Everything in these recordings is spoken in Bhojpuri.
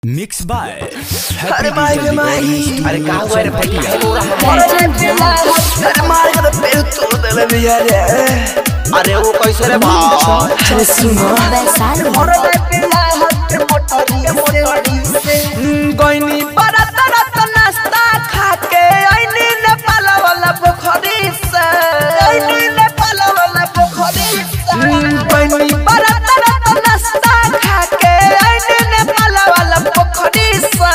मिक्स बाय अरे मार के माही अरे का हुआ रे पटिया अरे मार के पैर तोड़ देले भैया रे अरे वो कैसे रे भाई अरे सुनो मोरे पिला हट मोटरी से गइनी बरात रात नाश्ता खा के आइनी नेपाल वाला पोखरी से आइनी नेपाल वाला पोखरी से गइनी बरात रात नाश्ता खा के आइनी नेपाल वाला पोखरी से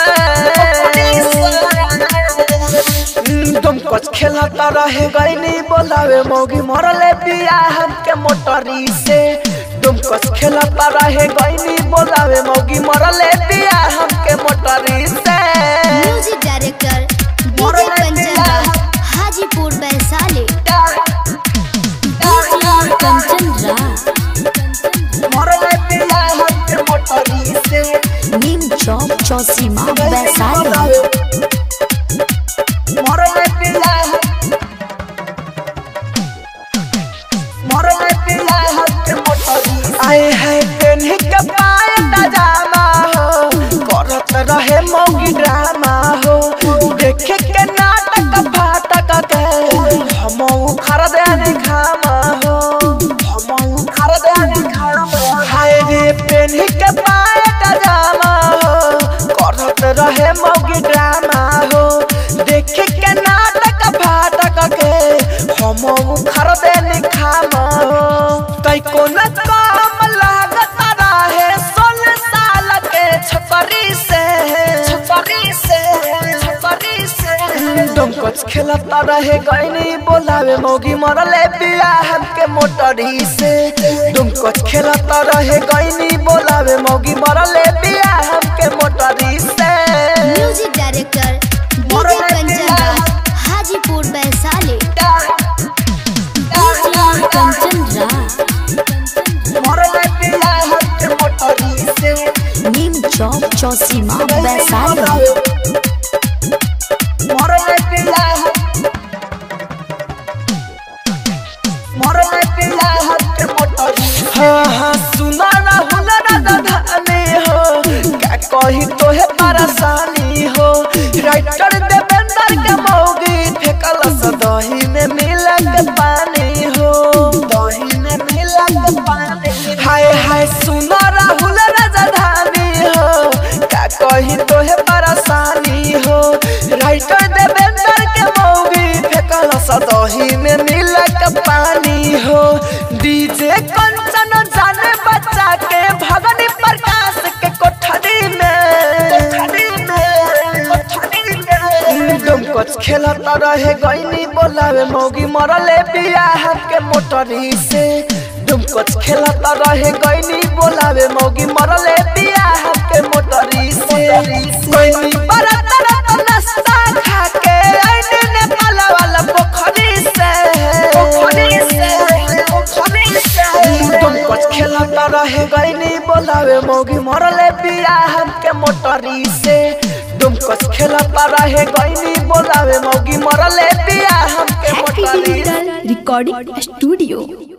तुम कुछ खेलता रहे गइनी बोलावे मौगी मरले बिया हमके मोटरी से तुम कुछ खेलता रहे गइनी बोलावे मौगी मरले बिया हमके मोटरी से music director DJ Kanchan Hajipur Vaishali Kanchan मरले बिया हमके मोटरी से नीम चौक चौसीमा वैशाली मरले बिया हमके मोटरी आए है पेन्ही के पाए डजामा हो करत रहे मौगी ड्रामा हो देखे के नाटक फाटक के हमऊ खरदे खामा हो हमऊ खरदे खामा हाय रे पेन्ही के पाए डजामा हो करत रहे मौगी ड्रामा हो देखे के नाटक फाटक के हमऊ खरदे खामा हो तै कोन काम लागत रहे 16 साल के छपरी से तुम कुछ खेलता रहे गइनी बोलावे मौगी मरले बिया हमके मोटरी से तुम कुछ खेलता रहे गइनी बोलावे मौगी मरले बिया हमके मोटरी से music director DJ Kanchan Hajipur Vaishali Kanchan मरले बिया हमके मोटरी से नीम चौक चौसीमा वैशाली मरले बिया हमके मोटरी हाँ सुना ना हुनर दधाने हो क्या कही तो है परेशानी हो राइटर देवेंद्र के मौगी फेंकल दही में मिलक पानी हो दही में मिलक पानी हाय हाय सुना राहुल राजधानी हो क्या कही तो है परेशानी हो राइटर देवेंद्र के मौगी फेंकल दही में मिलक पानी हो डीजे कंचन जाने बच्चा के भगनी प्रकाश के कोठरी में तुम कुछ खेलता रहे गइनी बोलावे मौगी मरले बिया हमके मोटरी से तुम कुछ खेलता रहे गइनी बोलावे मौगी मरले बिया हमके मोटरी से गइनी बरात रात नाश्ता खा के आइनी नेपाल वाला पोखरी से तुम कुछ खेलता रहे गइनी बोलावे मौगी मरले बिया हमके मोटरी से तुम कुछ खेलता रहे गइनी बोलावे मौगी मरले बिया हमके मोटरी रिकॉर्डिंग स्टूडियो